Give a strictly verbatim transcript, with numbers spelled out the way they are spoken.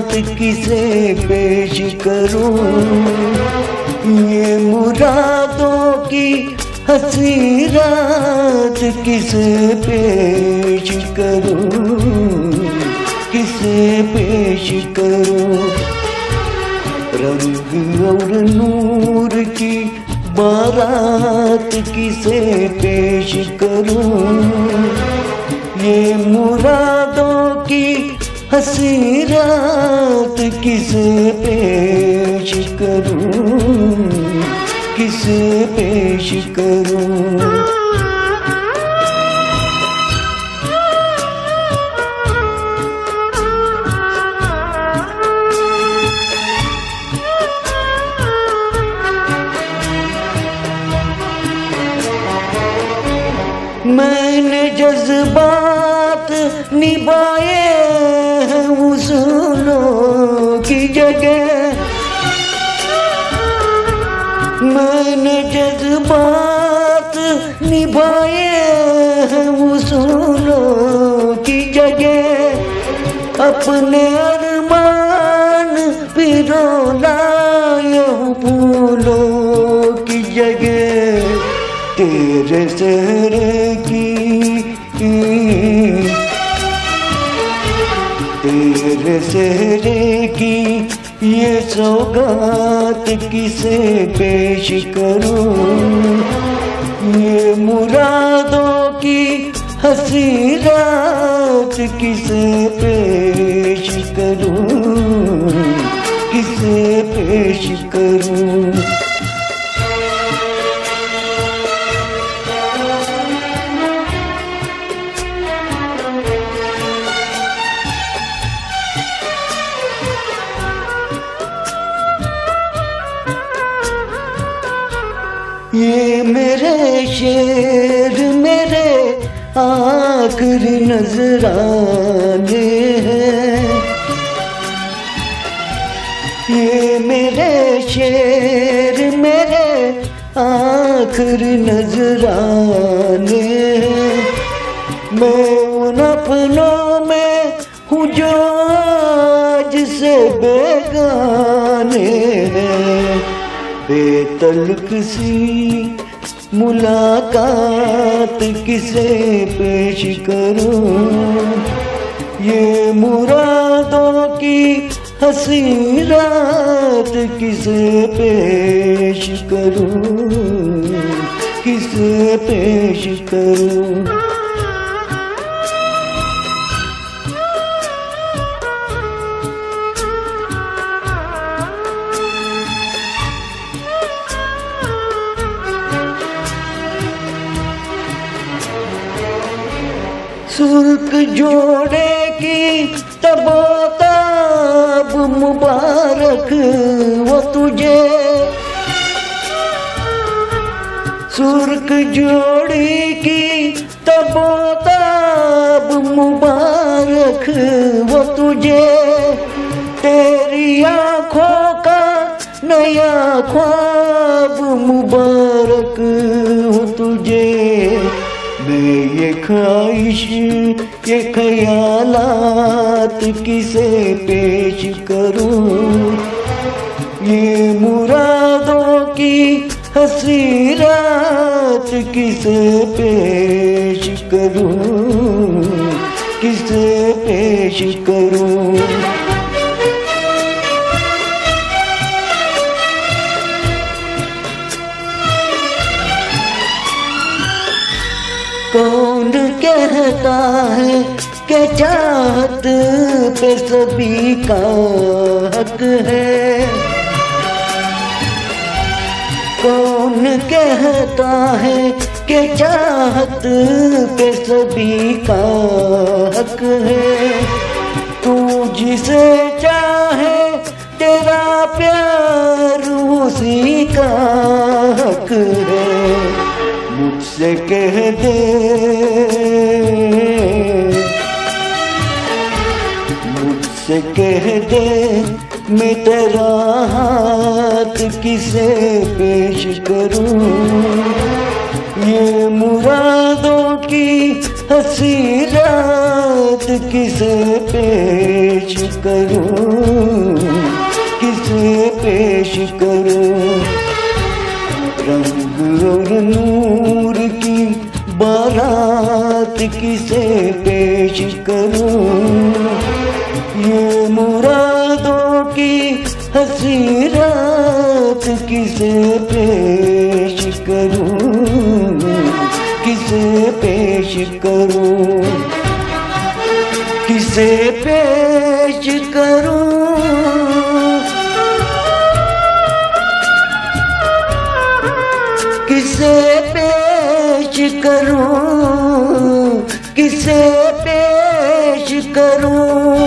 रात किसे पेश करूं, ये मुरादों की हंसी रात किसे पेश करूं, किसे पेश करूं। रंग और नूर की बारात किसे पेश करूं, ये मुरादों की हंसी रात किसे पेश करूं, किसे पेश करूं। मैंने जज्बात निभाए हैं उसूलों की जगह, मैंने जज्बात निभाए हैं उसूलों की जगह। अपने अरमान पिरो लाया हूँ फूलों की जगह। तेरे चेहरे की तेरे चेहरे की ये सौगात किसे पेश करूं, ये मुरादों की हंसी रात किसे पेश करूं, किसे पेश करूं। ये मेरे शेर मेरे आखिरी नजराने हैं, ये मेरे शेर मेरे आखिरी नजराने हैं। मैं उन अपनों में हूँ जो आज से बेगाने हैं। बेतलक सी मुलाकात किसे पेश करूं, ये मुरादों की हंसी रात किसे पेश करूं, किसे पेश करूं। सुर्ख जोड़े की तबोताब मुबारक वो तुझे, सुर्ख जोड़ी की तबोताब मुबारक वो तुझे। तेरी आँखों का नया ख्वाब मुबारक हो तुझे। मैं ये ख्वाहिश ये ख्यालात किसे पेश करूं, ये मुरादों की हंसी रात किसे पेश करूं, किसे पेश करूं। कौन कहता है कि चाहत पे सभी का हक है, कौन कहता है कि चाहत पे सभी का हक है। तू जिसे चाहे तेरा प्यार उसी का हक है। मुझसे कह दे मुझसे कह दे मैं तेरा हाथ किसे पेश करूं, ये मुरादों की हंसी रात किसे पेश करूं, किसे पेश करूं। रंग और नूर की बारात किसे पेश करूं, ये मुरादों की हंसी रात किसे पेश करूं, किसे पेश करूं, किसे पेश करूं। किसे पेश करूं, किसे पेश करूं।